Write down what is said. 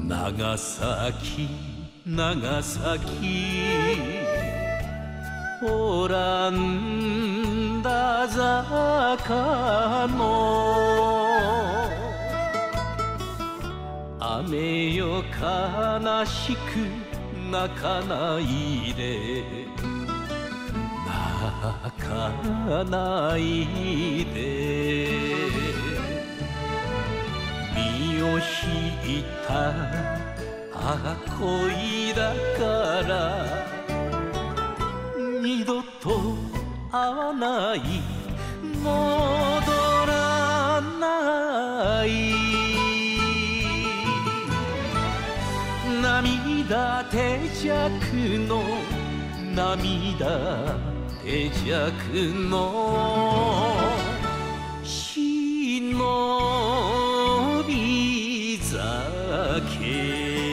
長崎長崎オランダ坂の雨よ悲しく泣かないで泣かないで身を引いた恋だから二度と会わない戻らない涙手弱の涙手弱の忍び酒